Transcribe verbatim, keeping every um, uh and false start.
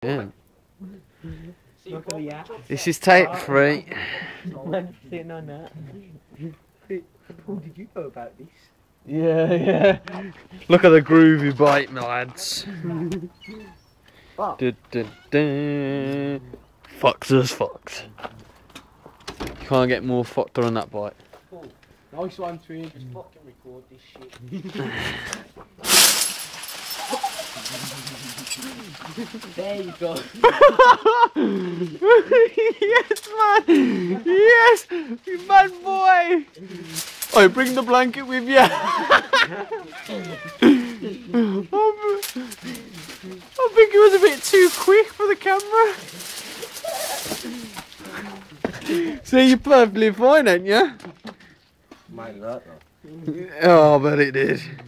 Yeah. Look at the ass. This is take three. Man sitting on that. Paul, did you know about this? Yeah, yeah. Look at the groovy bite, my lads. Oh. Dun, dun, dun. Fox as fox. You can't get more fucked on that bite. Paul, nice one, twin. Just fucking record this shit. There you go. Yes, man. Yes, you bad boy. Oh, bring the blanket with you. I think it was a bit too quick for the camera. So you're perfectly fine, ain't you? Might not though. Oh, I bet it did.